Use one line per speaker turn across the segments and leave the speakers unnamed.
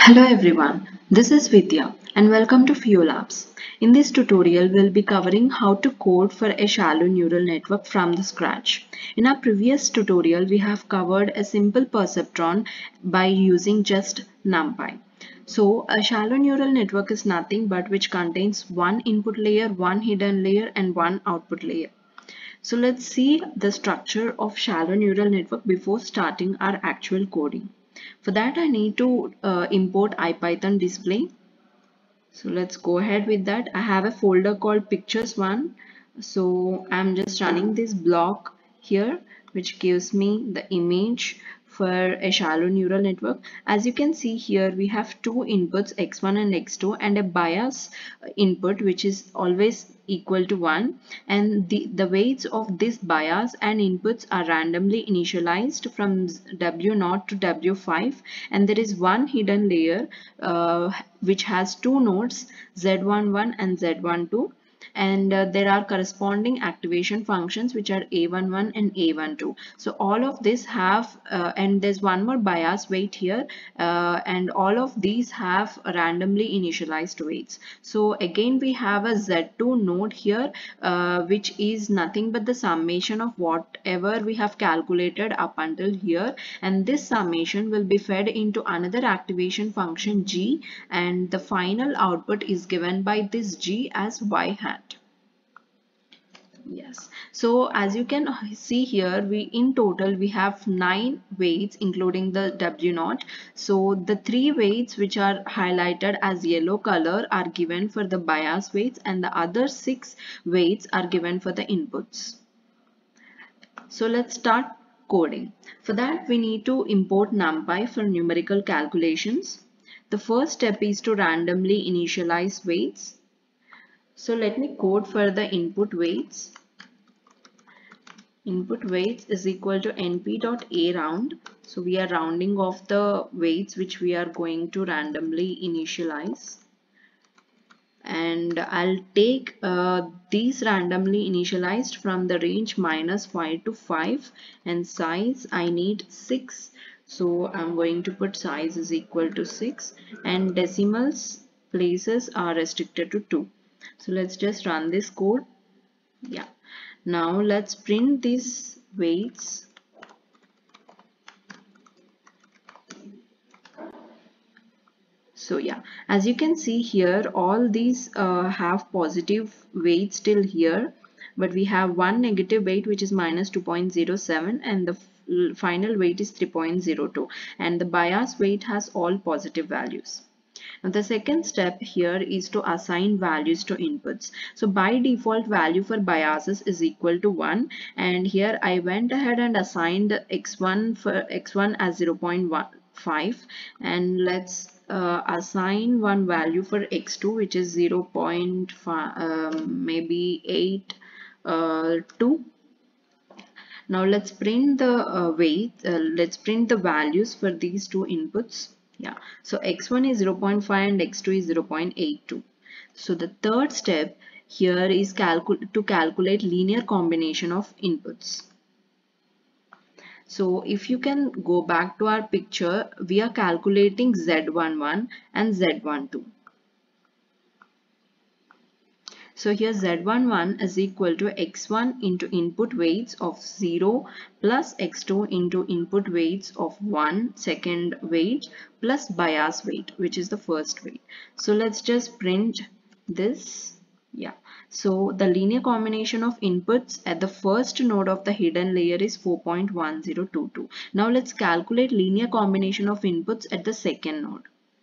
Hello everyone, this is Vidya and welcome to FuelLabs. In this tutorial, we'll be covering how to code for a shallow neural network from the scratch. In our previous tutorial, we have covered a simple perceptron by using just NumPy. So a shallow neural network is nothing but which contains one input layer, one hidden layer and one output layer. So let's see the structure of shallow neural network before starting our actual coding. For that I need to import IPython display. So let's go ahead with that. I have a folder called pictures1. So I'm just running this block here which gives me the image for a shallow neural network. As you can see here, we have two inputs x1 and x2 and a bias input which is always equal to 1, and the weights of this bias and inputs are randomly initialized from W0 to W5, and there is one hidden layer which has two nodes Z11 and Z12, and there are corresponding activation functions which are A11 and A12. So all of this have and there's one more bias weight here, and all of these have randomly initialized weights. So again we have a Z2 node here, which is nothing but the summation of whatever we have calculated up until here, and this summation will be fed into another activation function G, and the final output is given by this G as Y hat. Yes, so as you can see here, we in total we have 9 weights including the W0. So the 3 weights which are highlighted as yellow color are given for the bias weights, and the other 6 weights are given for the inputs. So let's start coding. For that we need to import NumPy for numerical calculations. The first step is to randomly initialize weights. So let me code for the input weights. Input weights is equal to np.around. So we are rounding off the weights which we are going to randomly initialize. And I'll take these randomly initialized from the range -5 to 5, and size I need 6. So I'm going to put size is equal to 6, and decimals places are restricted to 2. So let's just run this code. Yeah. Now let's print these weights. So yeah, as you can see here, all these have positive weights till here, but we have one negative weight which is -2.07, and the final weight is 3.02, and the bias weight has all positive values. Now the second step here is to assign values to inputs. So by default value for biases is equal to 1, and here I went ahead and assigned x1 for x1 as 0.15, and let's assign one value for x2 which is 0.5, maybe 8 2. Now let's print the let's print the values for these two inputs. Yeah, so x1 is 0.5 and x2 is 0.82. So the third step here is to calculate linear combination of inputs. So if you can go back to our picture, we are calculating Z11 and Z12. So here Z11 is equal to x1 into input weights of 0 plus x2 into input weights of 1 second weight plus bias weight, which is the first weight. So let's just print this. Yeah. So the linear combination of inputs at the first node of the hidden layer is 4.1022. Now let's calculate linear combination of inputs at the second node.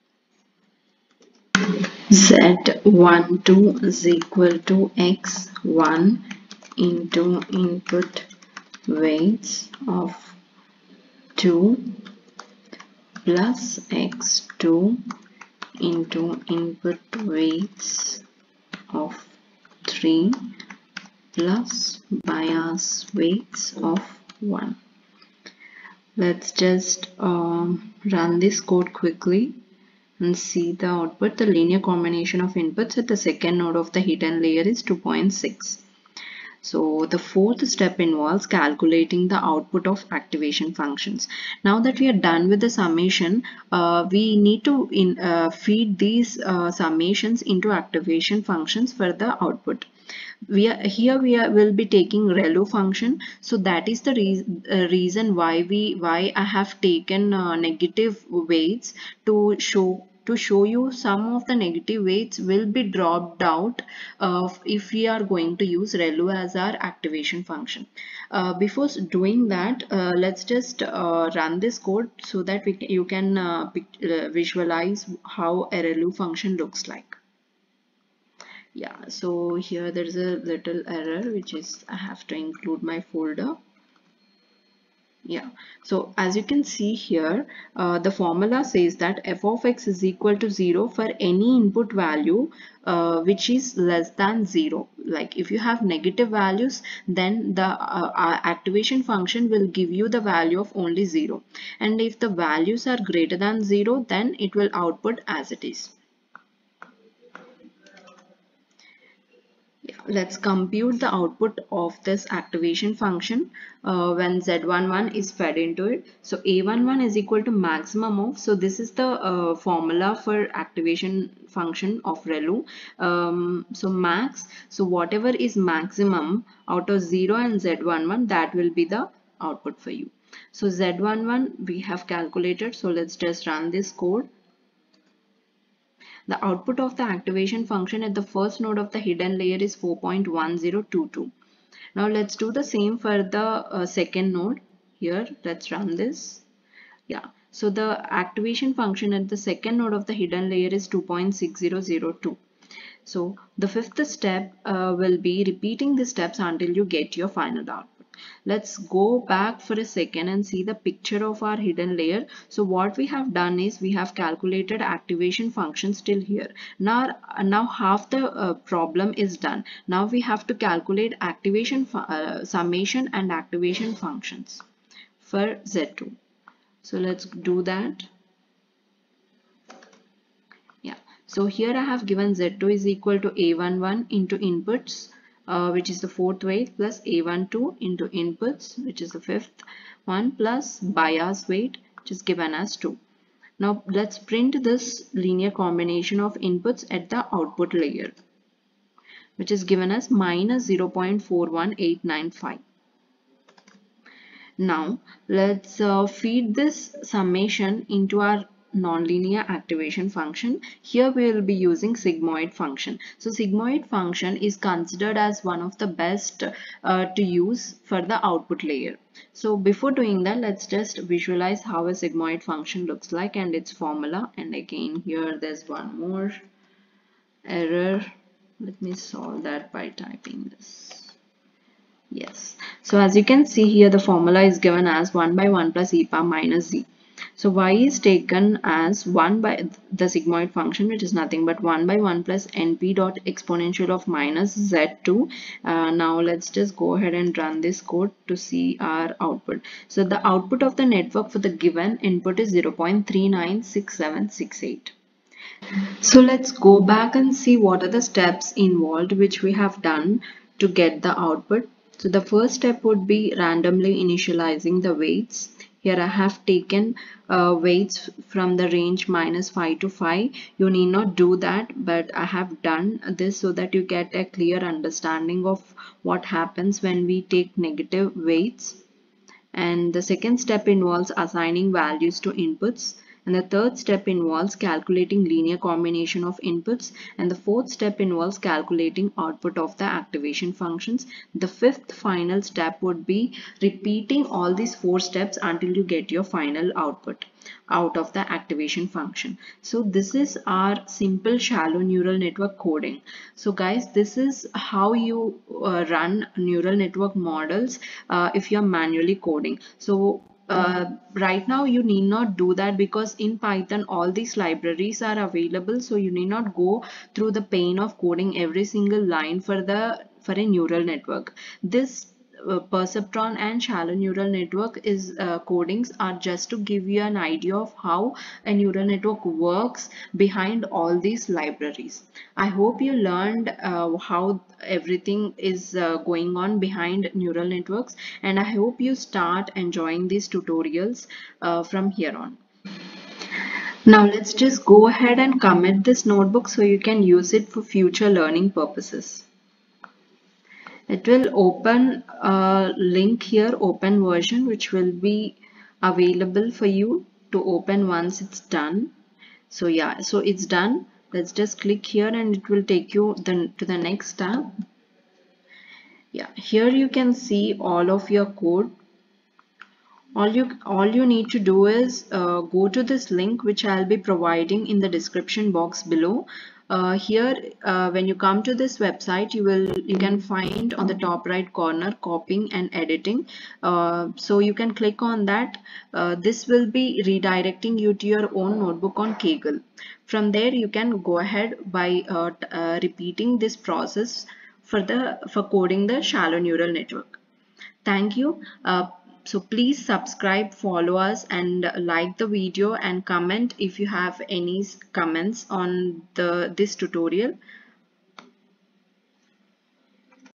Z12 is equal to x1 into input weights of 2 plus x2 into input weights of 3 plus bias weights of 1. Let's just run this code quickly and see the output. The linear combination of inputs at the second node of the hidden layer is 2.6. So the fourth step involves calculating the output of activation functions. Now that we are done with the summation, we need to feed these summations into activation functions for the output. Will be taking ReLU function, so that is the reason why I have taken negative weights to show you some of the negative weights will be dropped out if we are going to use ReLU as our activation function. Before doing that, let's just run this code so that you can visualize how a ReLU function looks like. Yeah, so here there is a little error, which is I have to include my folder. Yeah, so as you can see here, the formula says that f of x is equal to 0 for any input value which is less than 0. Like if you have negative values, then the activation function will give you the value of only 0. And if the values are greater than 0, then it will output as it is. Yeah, let's compute the output of this activation function when Z11 is fed into it. So A11 is equal to maximum of, so this is the formula for activation function of ReLU. So max, so whatever is maximum out of 0 and Z11, that will be the output for you. So Z11 we have calculated, so let's just run this code. The output of the activation function at the first node of the hidden layer is 4.1022. Now let's do the same for the second node. Here, let's run this. Yeah, so the activation function at the second node of the hidden layer is 2.6002. So the fifth step will be repeating the steps until you get your final output. Let's go back for a second and see the picture of our hidden layer. So what we have done is we have calculated activation functions till here. Now half the problem is done. Now we have to calculate activation summation and activation functions for Z2. So let's do that. Yeah, so here I have given Z2 is equal to A11 into inputs, which is the fourth weight, plus A12 into inputs, which is the fifth one, plus bias weight, which is given as 2. Now let's print this linear combination of inputs at the output layer, which is given as minus 0.41895. Now let's feed this summation into our nonlinear activation function. Here we will be using sigmoid function. So sigmoid function is considered as one of the best to use for the output layer. So before doing that, let's just visualize how a sigmoid function looks like and its formula. And again, here there's one more error. Let me solve that by typing this. Yes, so as you can see here, the formula is given as 1 by 1 plus e power minus z. So y is taken as 1 by the sigmoid function, which is nothing but 1 by 1 plus np dot exponential of minus z2. Now let's just go ahead and run this code to see our output. So the output of the network for the given input is 0.396768. So let's go back and see what are the steps involved which we have done to get the output. So the first step would be randomly initializing the weights. Here I have taken weights from the range minus 5 to 5. You need not do that, but I have done this so that you get a clear understanding of what happens when we take negative weights. And the second step involves assigning values to inputs, and the third step involves calculating linear combination of inputs, and the fourth step involves calculating output of the activation functions. The fifth final step would be repeating all these four steps until you get your final output out of the activation function. So this is our simple shallow neural network coding. So guys, this is how you run neural network models if you're manually coding. So right now you need not do that because in Python all these libraries are available, so you need not go through the pain of coding every single line for a neural network. This perceptron and shallow neural network is codings are just to give you an idea of how a neural network works behind all these libraries. I hope you learned how everything is going on behind neural networks, and I hope you start enjoying these tutorials from here on. Now let's just go ahead and commit this notebook so you can use it for future learning purposes. It will open a link here, open version, which will be available for you to open once it's done. So yeah, so it's done. Let's just click here and it will take you to the next tab. Yeah, here you can see all of your code. All you need to do is go to this link which I'll be providing in the description box below. Here when you come to this website, you can find on the top right corner copying and editing. So you can click on that. This will be redirecting you to your own notebook on Kaggle. From there you can go ahead by repeating this process for coding the shallow neural network. Thank you. So please subscribe, follow us, and like the video and comment if you have any comments on this tutorial.